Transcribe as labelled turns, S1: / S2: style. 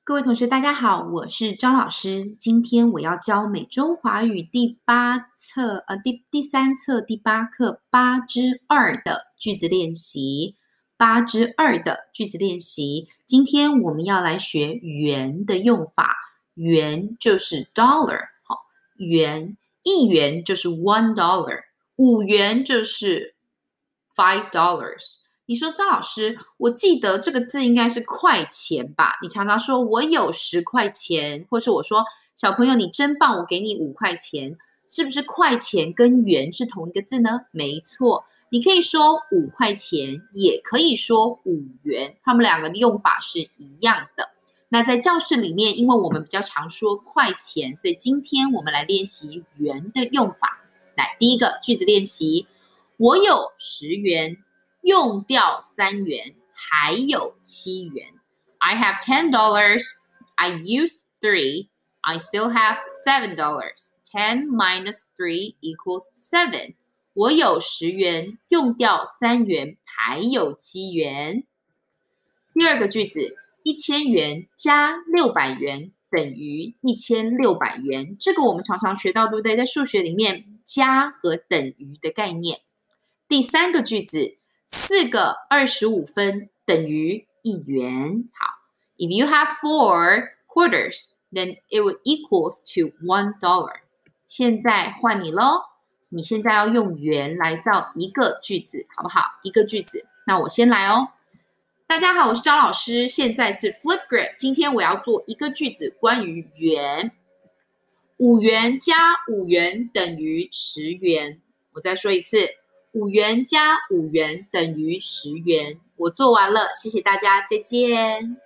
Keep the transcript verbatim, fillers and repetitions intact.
S1: 各位同学，大家好，我是张老师。今天我要教美中华语第八册，呃，第第三册第八课八之二的句子练习。八之二的句子练习，今天我们要来学元的用法。元就是 dollar， 好，元一元就是 one dollar， 五元就是 five dollars。你说张老师，我记得这个字应该是块钱吧？你常常说我有十块钱，或是我说小朋友你真棒，我给你五块钱，是不是块钱跟元是同一个字呢？没错，你可以说五块钱，也可以说五元，它们两个的用法是一样的。那在教室里面，因为我们比较常说块钱，所以今天我们来练习元的用法。来，第一个句子练习，我有十元。用掉三元，还有七元。I have ten dollars. I used three. I still have seven dollars. Ten minus three equals seven. 我有十元，用掉三元，还有七元。第二个句子，一千元加六百元等于一千六百元。这个我们常常学到，对不对？在数学里面，加和等于的概念。第三个句子。四个二十五分等于一元。好 ，If you have four quarters, then it would equals to one dollar. 现在换你咯，你现在要用元来造一个句子，好不好？一个句子，那我先来哦。大家好，我是张老师，现在是 Flipgrid。今天我要做一个句子，关于元。五元加五元等于十元。我再说一次。五元加五元等于十元。我做完了，谢谢大家，再见。